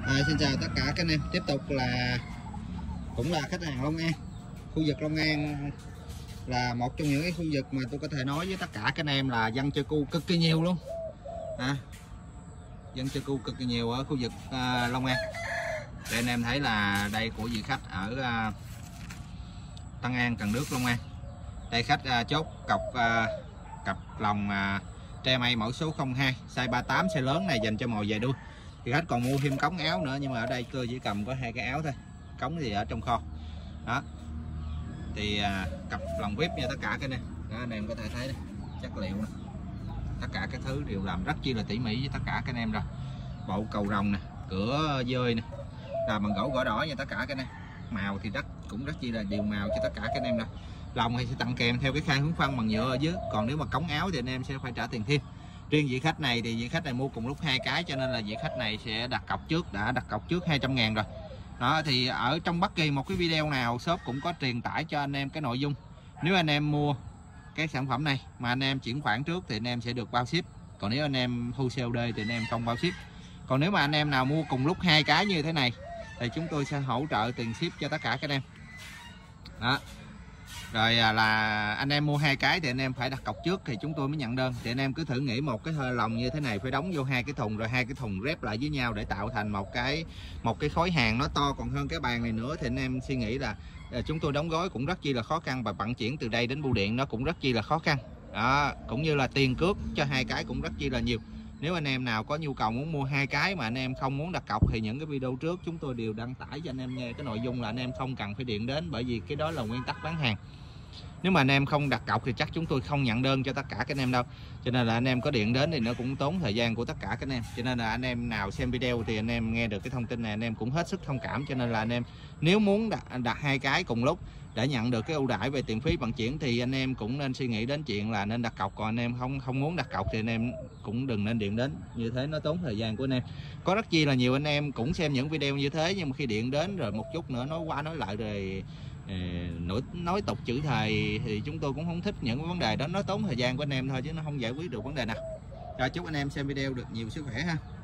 Xin chào tất cả các anh em, tiếp tục là cũng là khách hàng Long An. Khu vực Long An là một trong những cái khu vực mà tôi có thể nói với tất cả các anh em là dân chơi cu cực kỳ nhiều luôn. Dân chơi cu cực kỳ nhiều ở khu vực Long An. Để anh em thấy là đây của vị khách ở Tân An, Cần Đước, Long An. Đây khách chốt cặp lòng tre mây mẫu số 02 size 38, size lớn này dành cho mồi về đuôi. Thì khách còn mua thêm cống áo nữa, nhưng mà ở đây tôi chỉ cầm có 2 cái áo thôi, cống thì ở trong kho đó. Thì cặp lòng vip nha tất cả cái này đó, anh em có thể thấy đây, chất liệu này. Tất cả các thứ đều làm rất chi là tỉ mỉ với tất cả các anh em rồi. Bộ cầu rồng nè, cửa dơi nè là bằng gỗ đỏ nha tất cả cái này. Màu thì cũng rất chi là đều màu cho tất cả các anh em nè. Lòng thì sẽ tặng kèm theo cái khay hướng phân bằng nhựa ở dưới, còn nếu mà cống áo thì anh em sẽ phải trả tiền thêm. Riêng vị khách này thì vị khách này mua cùng lúc 2 cái, cho nên là vị khách này sẽ đặt cọc trước, đã đặt cọc trước 200.000 rồi đó. Thì ở trong bất kỳ một cái video nào shop cũng có truyền tải cho anh em cái nội dung. Nếu anh em mua cái sản phẩm này mà anh em chuyển khoản trước thì anh em sẽ được bao ship, còn nếu anh em thu COD thì anh em không bao ship. Còn nếu mà anh em nào mua cùng lúc 2 cái như thế này thì chúng tôi sẽ hỗ trợ tiền ship cho tất cả các anh em đó. Rồi là anh em mua 2 cái thì anh em phải đặt cọc trước thì chúng tôi mới nhận đơn. Thì anh em cứ thử nghĩ một cái lòng như thế này phải đóng vô 2 cái thùng, rồi 2 cái thùng rép lại với nhau để tạo thành một cái khối hàng nó to còn hơn cái bàn này nữa. Thì anh em suy nghĩ là chúng tôi đóng gói cũng rất chi là khó khăn, và vận chuyển từ đây đến bưu điện nó cũng rất chi là khó khăn đó. Cũng như là tiền cước cho 2 cái cũng rất chi là nhiều. Nếu anh em nào có nhu cầu muốn mua 2 cái mà anh em không muốn đặt cọc thì những cái video trước chúng tôi đều đăng tải cho anh em nghe cái nội dung là anh em không cần phải điện đến, bởi vì cái đó là nguyên tắc bán hàng. Nếu mà anh em không đặt cọc thì chắc chúng tôi không nhận đơn cho tất cả các anh em đâu. Cho nên là anh em có điện đến thì nó cũng tốn thời gian của tất cả các anh em. Cho nên là anh em nào xem video thì anh em nghe được cái thông tin này anh em cũng hết sức thông cảm. Cho nên là anh em nếu muốn đặt 2 cái cùng lúc để nhận được cái ưu đãi về tiền phí vận chuyển thì anh em cũng nên suy nghĩ đến chuyện là nên đặt cọc. Còn anh em không muốn đặt cọc thì anh em cũng đừng nên điện đến, như thế nó tốn thời gian của anh em. Có rất chi là nhiều anh em cũng xem những video như thế, nhưng mà khi điện đến rồi một chút nữa nói qua nói lại rồi nói tục chữ thề thì chúng tôi cũng không thích những cái vấn đề đó, nó tốn thời gian của anh em thôi chứ nó không giải quyết được vấn đề nào. Rồi chúc anh em xem video được nhiều sức khỏe ha.